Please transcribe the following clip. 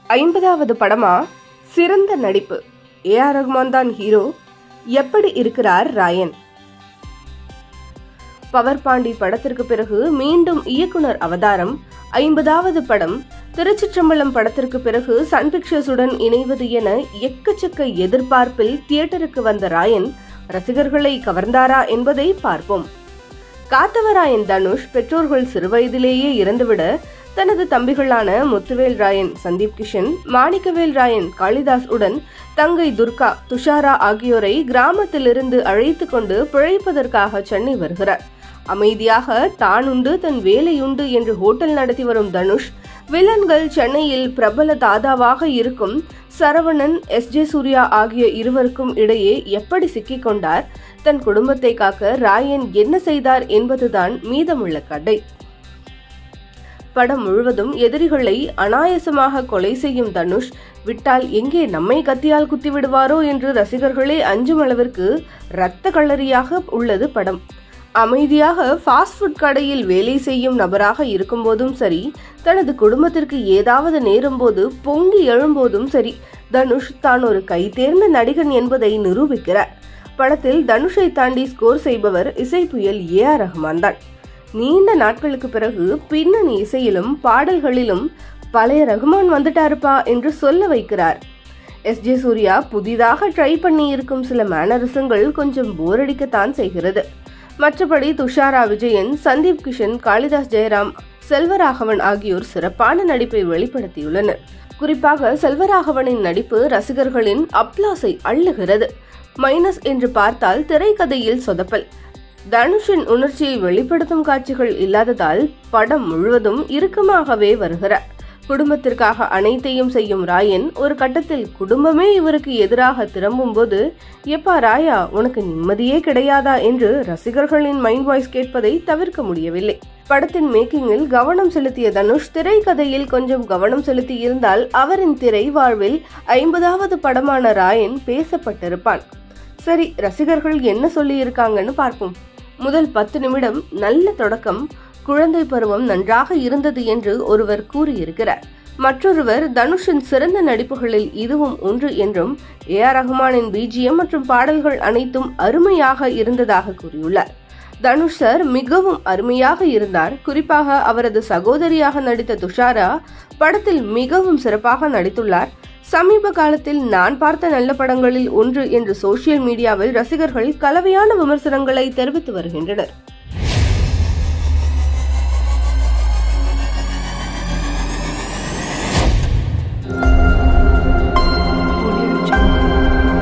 50வது படமா? சிறந்த நடிப்பு. ஏஆர் ரஹ்மான் தான் ஹீரோ. எப்படி இருக்கிறார் ராயன்? பவர் பாண்டி படத்திற்கு பிறகு மீண்டும் இயக்குனர் அவதாரம். 50வது படம். திருச்சிற்றம்பலம் படத்திற்கு பிறகு சன் பிக்சர்ஸுடன் இணைவது என எக்கச்சக்க எதிர்பார்ப்பில் தியேட்டருக்கு வந்த ராயன் ரசிகர்களை கவர்ந்தாரா என்பதை பார்ப்போம். காத்தவராயன் தனுஷ் பெற்றோர்கள் சிறுவயதிலேயே இறந்துவிட தனது தம்பிகளான முத்துவேல் ராயன் சந்தீப் கிஷன், மாணிக்கவேல் ராயன் காளிதாஸ் உடன் தங்கை துர்கா, துஷாரா ஆகியோரை கிராமத்திலிருந்து அழைத்து கொண்டு பிழைப்பதற்காக சென்னை வருகிறார். அமைதியாக தான் உண்டு தன் வேலையுண்டு என்று ஹோட்டல் நடத்தி வரும் தனுஷ், வில்லன்கள் சென்னையில் பிரபல தாதாவாக இருக்கும் சரவணன், எஸ்.ஜே. சூர்யா ஆகிய இருவருக்கும் இடையே எப்படி சிக்கிக் கொண்டார், தன் குடும்பத்தை காக்க ராயன் என்ன செய்தார் என்பதுதான் மீதமுள்ள கதை. படம் முழுவதும் எதிரிகளை அனாயசமாக கொலை செய்யும் தனுஷ் விட்டால் எங்கே நம்மை கத்தியால் குத்தி விடுவாரோ என்று ரசிகர்களே அஞ்சும் அளவிற்கு இரத்த களரியாக உள்ளது படம். அமைதியாக ஃபாஸ்ட் ஃபுட் கடையில் வேலை செய்யும் நபராக இருக்கும் போதும் சரி, தனது குடும்பத்திற்கு ஏதாவது நேரும் போது பொங்கி எழும்போதும் சரி, தனுஷ் தான் ஒரு கைதேர்ந்த நடிகன் என்பதை நிரூபிக்கிறார். படத்தில் தனுஷை தாண்டி ஸ்கோர் செய்பவர் இசைப்புயல் ஏஆர் ரஹ்மான் தான். நீண்ட நாட்களுக்கு பிறகு பின்னணி இசையிலும் பாடல்களிலும் பழைய ரஹ்மான் வந்துட்டாருப்பா என்று சொல்ல வைக்கிறார். எஸ்.ஜே. சூர்யா புதிதாக ட்ரை பண்ணி இருக்கும் சில மேனரிசங்கள் கொஞ்சம் போரடிக்கத்தான் செய்கிறது. மற்றபடி துஷாரா விஜயன், சந்தீப் கிஷன், காளிதாஸ் ஜெயராம், செல்வராகவன் ஆகியோர் சிறப்பான நடிப்பை வெளிப்படுத்தியுள்ளனர். குறிப்பாக செல்வராகவனின் நடிப்பு ரசிகர்களின் அப்ளாஸை அள்ளுகிறது. மைனஸ் என்று பார்த்தால் திரைக்கதையில் சொதப்பல். தனுஷின் உணர்ச்சியை வெளிப்படுத்தும் காட்சிகள் இல்லாததால் படம் முழுவதும் இறுக்கமாகவே வருகிறார். குடும்பத்திற்காக அனைத்தையும் செய்யும் ராயன் ஒரு கட்டத்தில் குடும்பமே இவருக்கு எதிராக திரும்பும் போது, எப்பா ராயா, உனக்கு நிம்மதியே கிடையாதா என்று ரசிகர்களின் மைண்ட் வாய்ஸ் கேட்பதை தவிர்க்க முடியவில்லை. படத்தின் மேக்கிங்கில் கவனம் செலுத்திய தனுஷ் திரைக்கதையில் கொஞ்சம் கவனம் செலுத்தி இருந்தால் அவரின் திரை வாழ்வில் 50வது படமான ராயன் பேசப்பட்டிருப்பான். சரி, ரசிகர்கள் என்ன சொல்லி இருக்காங்கன்னு பார்ப்போம். முதல் 10 நிமிடம் நல்ல தொடக்கம், குழந்தை பருவம் நன்றாக இருந்தது என்று ஒருவர் கூறியிருக்கிறார். மற்றொருவர் தனுஷின் சிறந்த நடிப்புகளில் இதுவும் ஒன்று என்றும், ஏஆர் ரஹ்மானின் பிஜிஎம் மற்றும் பாடல்கள் அனைத்தும் அருமையாக இருந்ததாக கூறியுள்ளார். தனுஷ் சார் மிகவும் அருமையாக இருந்தார். குறிப்பாக அவரது சகோதரியாக நடித்த துஷாரா படத்தில் மிகவும் சிறப்பாக நடித்துள்ளார். சமீப காலத்தில் நான் பார்த்த நல்ல படங்களில் ஒன்று என்று சோசியல் மீடியாவில் ரசிகர்கள் கலவையான விமர்சனங்களை தெரிவித்து வருகின்றனர்.